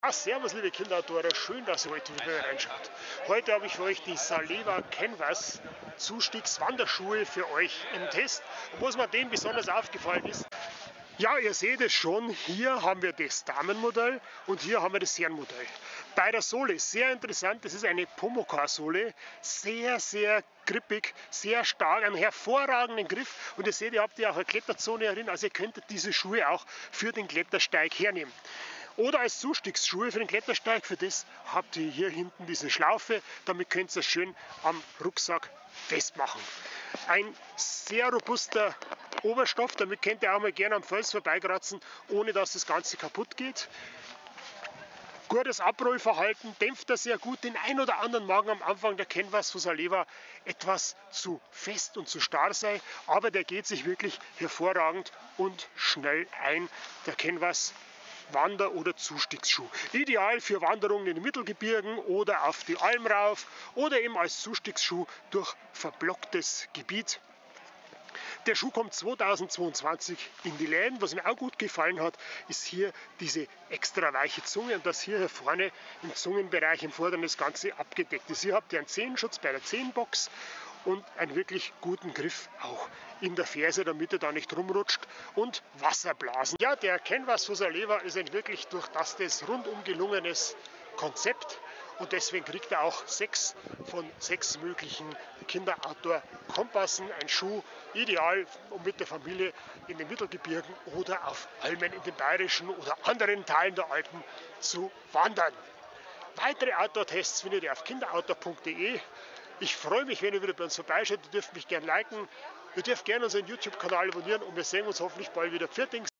Servus liebe Kinderoutdoorer, schön, dass ihr heute wieder reinschaut. Heute habe ich für euch die Saleva Canvas Zustiegswanderschuhe für euch im Test. Und was mir dem besonders aufgefallen ist, ja, ihr seht es schon, hier haben wir das Damenmodell und hier haben wir das Herrenmodell. Bei der Sohle sehr interessant, das ist eine Pomocar-Sohle, sehr grippig, sehr stark, einen hervorragenden Griff und ihr seht, ihr habt ja auch eine Kletterzone herin, also ihr könntet diese Schuhe auch für den Klettersteig hernehmen. Oder als Zustiegsschuhe für den Klettersteig, für das habt ihr hier hinten diese Schlaufe, damit könnt ihr es schön am Rucksack festmachen. Ein sehr robuster Oberstoff, damit könnt ihr auch mal gerne am Fels vorbeikratzen, ohne dass das Ganze kaputt geht. Gutes Abrollverhalten, dämpft er sehr gut. Den ein oder anderen mag am Anfang der Canvas von Saleva etwas zu fest und zu starr sein, aber der geht sich wirklich hervorragend und schnell ein, der Canvas Wander- oder Zustiegsschuh. Ideal für Wanderungen in den Mittelgebirgen oder auf die Alm rauf oder eben als Zustiegsschuh durch verblocktes Gebiet. Der Schuh kommt 2022 in die Läden. Was mir auch gut gefallen hat, ist hier diese extra weiche Zunge und dass hier vorne im Zungenbereich im Vorderen das Ganze abgedeckt ist. Hier habt ihr einen Zehenschutz bei der Zehenbox und einen wirklich guten Griff auch in der Ferse, damit er da nicht rumrutscht, und Wasserblasen. Ja, der Canvas von Saleva ist ein wirklich durch das rundum gelungenes Konzept und deswegen kriegt er auch 6 von 6 möglichen Kinder-Outdoor-Kompassen. Ein Schuh ideal, um mit der Familie in den Mittelgebirgen oder auf Almen in den bayerischen oder anderen Teilen der Alpen zu wandern. Weitere Outdoor-Tests findet ihr auf kinderoutdoor.de. Ich freue mich, wenn ihr wieder bei uns vorbeischaut. Ihr dürft mich gerne liken. Ihr dürft gerne unseren YouTube-Kanal abonnieren und wir sehen uns hoffentlich bald wieder. Pfiat